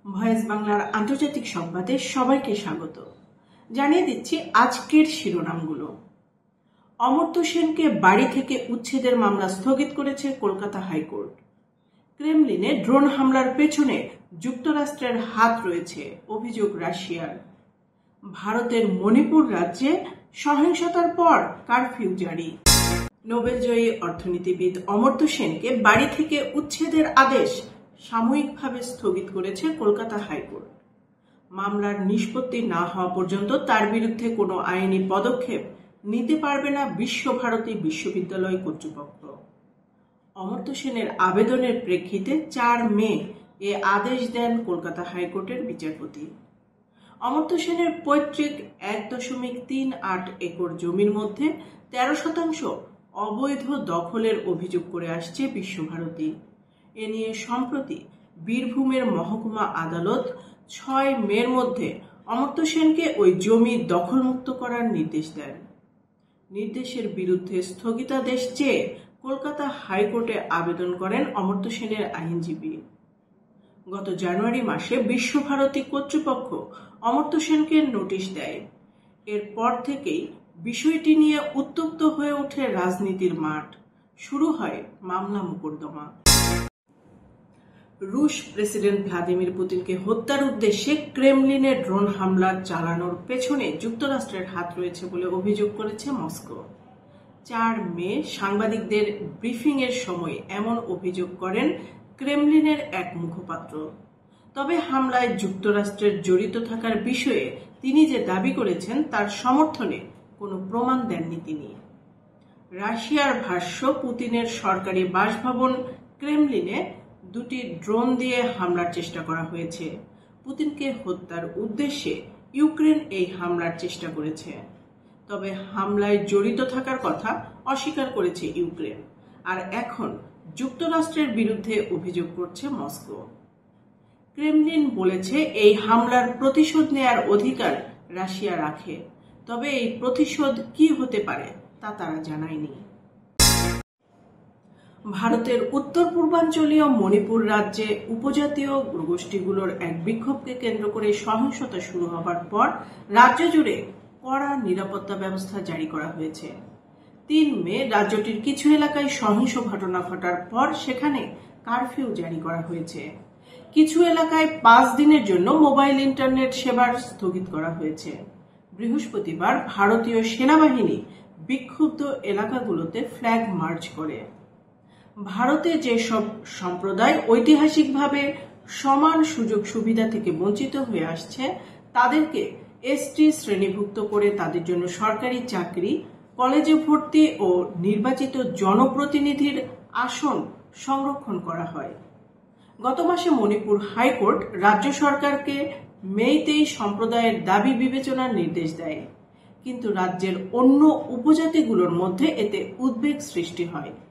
Voice বাংলার আন্তর্জাতিক সংবাদে সবাইকে স্বাগত। জানিয়ে দিচ্ছি আজকের শিরোনামগুলো। অমর্ত্য সেনকে বাড়ি থেকে উচ্ছেদের মামলা স্থগিত করেছে কলকাতা হাইকোর্ট। ক্রেমলিনে ড্রোন হামলার পেছনে যুক্তরাষ্ট্রের হাত রয়েছে, অভিযোগ রাশিয়ার। ভারতের মণিপুর রাজ্যে সহিংসতার পর কারফিউ জারি। নোবেলজয়ী অর্থনীতিবিদ অমর্ত্য সেনকে বাড়ি থেকে উচ্ছেদের আদেশ সাময়িকভাবে স্থগিত করেছে কলকাতা হাইকোর্ট। মামলার নিষ্পত্তি না হওয়া পর্যন্ত তার বিরুদ্ধে কোনো আইনি পদক্ষেপ নিতে পারবে না বিশ্বভারতী বিশ্ববিদ্যালয় কর্তৃপক্ষ। অমর্ত্য সেনের আবেদনের প্রেক্ষিতে ৪ মে এ আদেশ দেন কলকাতা হাইকোর্টের বিচারপতি। অমর্ত্য সেনের পৈতৃক ১.৩৮ একর জমির মধ্যে ১৩% অবৈধ দখলের অভিযোগ করে আসছে বিশ্বভারতী। এ নিয়ে সম্প্রতি বীরভূমের মহকুমা আদালত ৬ মের মধ্যে অমর্ত্য সেনকে ওই জমি দখলমুক্ত করার নির্দেশ দেন। নির্দেশের বিরুদ্ধে স্থগিতাদেশ চেয়ে কলকাতা হাইকোর্টে আবেদন করেন অমর্ত্য সেনের আইনজীবী। গত জানুয়ারি মাসে বিশ্বভারতী কর্তৃপক্ষ অমর্ত্য সেনকে নোটিশ দেয়। এরপর থেকেই বিষয়টি নিয়ে উত্তপ্ত হয়ে ওঠে রাজনীতির মাঠ, শুরু হয় মামলা মোকদ্দমা। রুশ প্রেসিডেন্ট ভ্লাদিমির পুতিনকে হত্যার উদ্দেশ্যে ক্রেমলিনে ড্রোন হামলা চালানোর পেছনে যুক্তরাষ্ট্রের হাত রয়েছে বলে অভিযোগ করেছে মস্কো। ৪ মে সাংবাদিকদের ব্রিফিংয়ের সময় এমন অভিযোগ করেন ক্রেমলিনের এক মুখপাত্র। তবে হামলায় যুক্তরাষ্ট্রের জড়িত থাকার বিষয়ে তিনি যে দাবি করেছেন তার সমর্থনে কোনো প্রমাণ দেননি তিনি। রাশিয়ার ভাষ্য, পুতিনের সরকারি বাসভবন ক্রেমলিনে ২টি ড্রোন দিয়ে হামলার চেষ্টা করা হয়েছে। পুতিনকে হত্যার উদ্দেশ্যে ইউক্রেন এই হামলার চেষ্টা করেছে। তবে হামলায় জড়িত থাকার কথা অস্বীকার করেছে ইউক্রেন, আর এখন যুক্তরাষ্ট্রের বিরুদ্ধে অভিযোগ করছে মস্কো। ক্রেমলিন বলেছে এই হামলার প্রতিশোধ নেয়ার অধিকার রাশিয়া রাখে, তবে এই প্রতিশোধ কি হতে পারে তা তারা জানায়নি। ভারতের উত্তর পূর্বাঞ্চলীয় মণিপুর রাজ্যে উপজাতীয় গোষ্ঠীগুলোর এক বিক্ষোভকে কেন্দ্র করে সহিংসতা শুরু হবার পর রাজ্য জুড়ে কড়া নিরাপত্তা ব্যবস্থা জারি করা হয়েছে। ৩ মে রাজ্যটির কিছু এলাকায় সহিংস ঘটনা ঘটার পর সেখানে কারফিউ জারি করা হয়েছে। কিছু এলাকায় ৫ দিনের জন্য মোবাইল ইন্টারনেট সেবার স্থগিত করা হয়েছে। বৃহস্পতিবার ভারতীয় সেনাবাহিনী বিক্ষুব্ধ এলাকাগুলোতে ফ্ল্যাগ মার্চ করে। ভারতে যেসব সম্প্রদায় ঐতিহাসিকভাবে সমান সুযোগ সুবিধা থেকে বঞ্চিত হয়ে আসছে তাদেরকে এসটি শ্রেণীভুক্ত করে তাদের জন্য সরকারি চাকরি, কলেজে ভর্তি ও নির্বাচিত জনপ্রতিনিধির আসন সংরক্ষণ করা হয়। গত মাসে মণিপুর হাইকোর্ট রাজ্য সরকারকে মেইতেই সম্প্রদায়ের দাবি বিবেচনার নির্দেশ দেয়, কিন্তু রাজ্যের অন্য উপজাতিগুলোর মধ্যে এতে উদ্বেগ সৃষ্টি হয়।